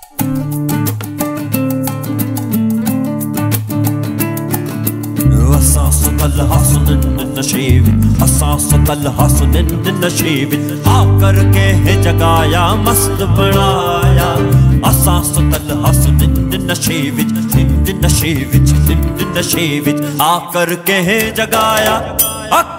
आकर के है जगाया मस्त बनाया नशे विच आकर के है जगाया